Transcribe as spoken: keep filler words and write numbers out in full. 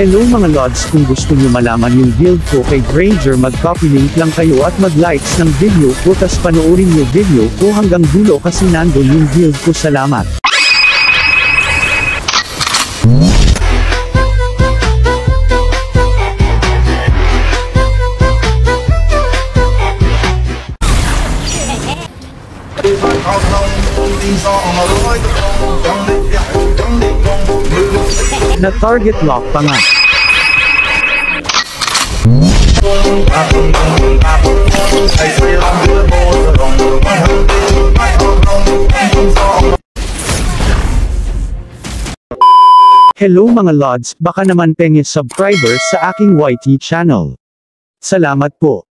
Hello mga lods, kung gusto nyo malaman yung build ko kay Granger, mag-copy link lang kayo at mag-likes ng video ko, tas panoorin yung video ko hanggang dulo kasi nandun yung build ko. Salamat. Na-target lock pa nga. Hello mga lods, baka naman penge subscribers sa aking Y T channel. Salamat po.